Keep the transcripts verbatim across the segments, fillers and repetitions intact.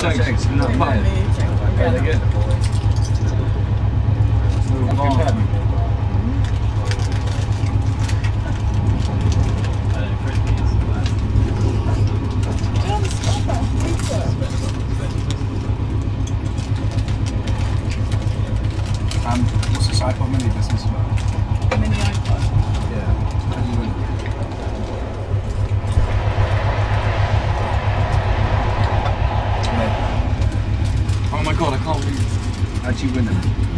shakes. No, Yeah. fine. Yeah, they're good. Come on. Um, what's this iPod mini business about? Mini iPod. Yeah. How do you win? Oh my god, I can't believe. How do you win them?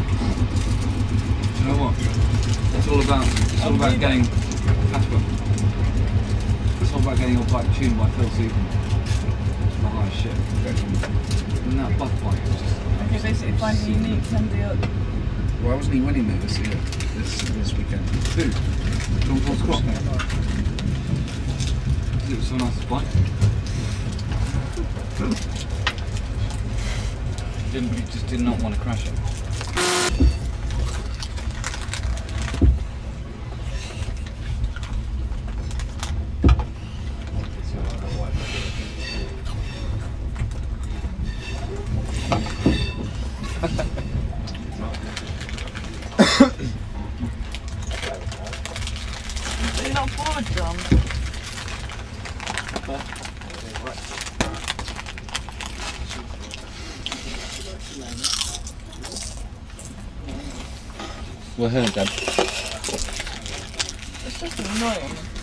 Do you know what? It's all about it's all about getting Casper. It's all about getting your bike tuned by Phil Seaton. It's the highest shit. And that buff bike is just Okay, basically find a unique Sunday up. Why wasn't he winning though this year? This this weekend? Who? John Paul Scott. It was someone else's bike. Didn't, he just did not want to crash it. You're not bored, John? We're here, Dad. It's just annoying.